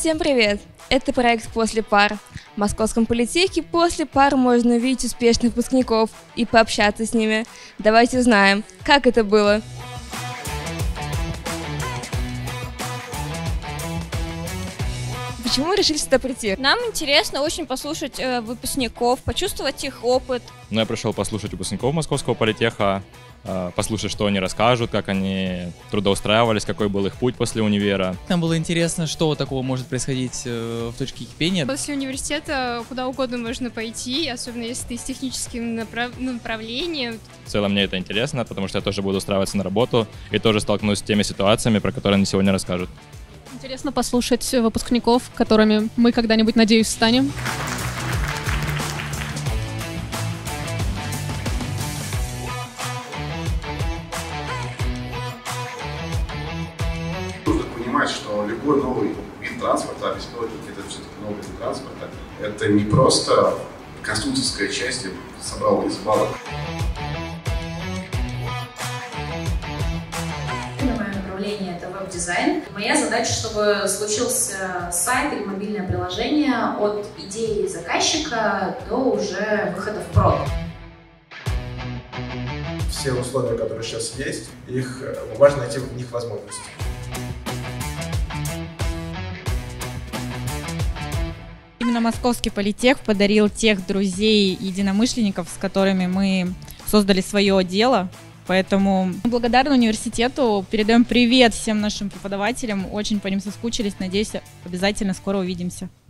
Всем привет! Это проект «После пар». В Московском политехе после пар можно увидеть успешных выпускников и пообщаться с ними. Давайте узнаем, как это было. Почему вы решили сюда прийти? Нам интересно очень послушать выпускников, почувствовать их опыт. Я пришел послушать выпускников Московского политеха, послушать, что они расскажут, как они трудоустраивались, какой был их путь после универа. Нам было интересно, что такого может происходить в точке кипения. После университета куда угодно можно пойти, особенно если ты с техническим направлением. В целом мне это интересно, потому что я тоже буду устраиваться на работу и тоже столкнусь с теми ситуациями, про которые они сегодня расскажут. Интересно послушать выпускников, которыми мы когда-нибудь, надеюсь, станем. Нужно понимать, что любой новый вид транспорта, а беспилотники это все-таки новый вид транспорта, это не просто конструкторская часть, собрал из балок. Мое направление – это веб-дизайн. Моя задача, чтобы случился сайт или мобильное приложение от идеи заказчика до уже выхода в прод. Все условия, которые сейчас есть, их важно найти в них возможности. Именно Московский политех подарил тех друзей, единомышленников, с которыми мы создали свое дело. Поэтому мы благодарны университету, передаем привет всем нашим преподавателям, очень по ним соскучились, надеюсь, обязательно скоро увидимся.